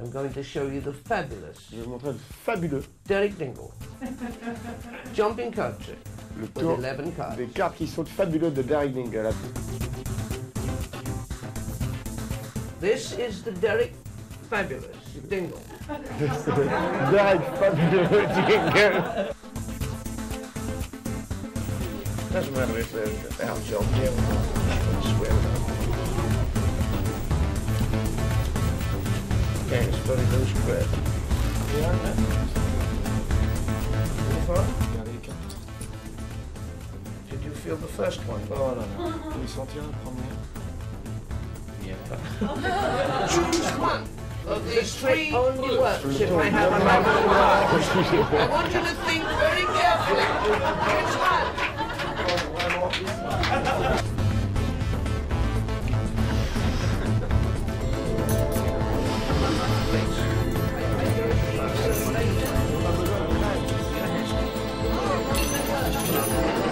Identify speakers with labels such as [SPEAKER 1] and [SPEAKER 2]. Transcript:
[SPEAKER 1] I'm going to show you the fabulous.
[SPEAKER 2] Je vais vous montrer le fabuleux.
[SPEAKER 1] Derek Dingle. Jumping card trick.
[SPEAKER 2] Le
[SPEAKER 1] With
[SPEAKER 2] tour
[SPEAKER 1] 11 cards.
[SPEAKER 2] des cartes qui sautent fabuleux de Derek Dingle.
[SPEAKER 1] This is the Derek Fabulous Dingle.
[SPEAKER 2] Derek fabuleux Dingle.
[SPEAKER 1] Doesn't matter if they're our job here or not. I swear it up. Okay, it's very loose grip. Did you feel the first one?
[SPEAKER 2] Oh là là. Vous sentir la première?
[SPEAKER 1] Yeah. Choose one of these three only works if I have a magic word. I want you to think very carefully. Which one? Please.